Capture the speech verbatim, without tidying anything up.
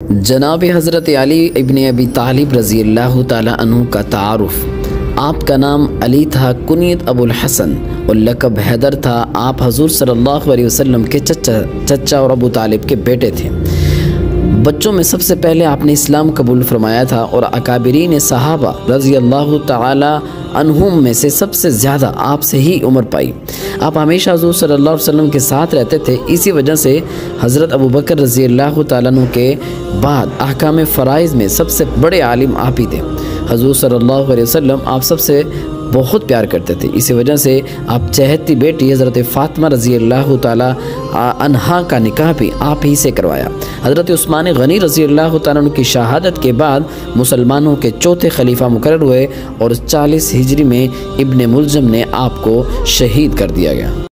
जनाब हज़रत अली इब्न अबी तालिब रज़ी अल्लाह ताला अन्हु का तारुफ़। आपका नाम अली था, कुनियत अबुल हसन और लक़ब हैदर था। आप हज़ूर सल्लल्लाहु अलैहि वसल्लम के चचा चचा और अबू तालिब के बेटे थे। बच्चों में सबसे पहले आपने इस्लाम कबूल फरमाया था और अकाबिरीन सहाबा रज़ी अल्लाह ताला अन्हुम में से सबसे ज़्यादा आपसे ही उम्र पाई। आप हमेशा हुज़ूर सल्लल्लाहु अलैहि वसल्लम के साथ रहते थे। इसी वजह से हज़रत अबू बकर रज़ी अल्लाह ताला अन्हु के बाद अहकाम फ़राइज़ में सबसे बड़े आलिम आप ही थे। हज़ूर सल्लल्लाहु अलैहि वसल्लम आप सबसे बहुत प्यार करते थे। इसी वजह से आप चहेती बेटी हज़रत फ़ातिमा रज़ी अल्लाह ताला अन्हा का निकाह भी आप ही से करवाया। हज़रत उस्मान गनी रज़ी अल्लाह ताला अन्हु की शहादत के बाद मुसलमानों के चौथे खलीफा मुकर्रर हुए और चालीस हिजरी में इब्न मुलजम ने आपको शहीद कर दिया गया।